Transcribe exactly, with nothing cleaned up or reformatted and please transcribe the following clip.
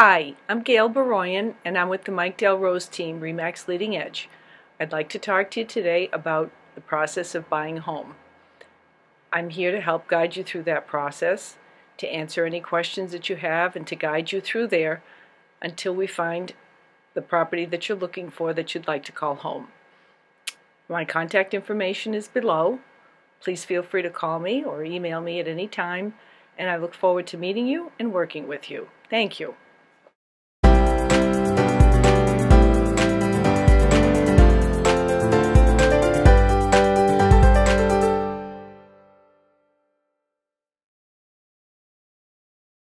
Hi, I'm Gail Boroyan, and I'm with the Mike DelRose team, RE/MAX Leading Edge. I'd like to talk to you today about the process of buying a home. I'm here to help guide you through that process, to answer any questions that you have, and to guide you through there until we find the property that you're looking for that you'd like to call home. My contact information is below. Please feel free to call me or email me at any time, and I look forward to meeting you and working with you. Thank you.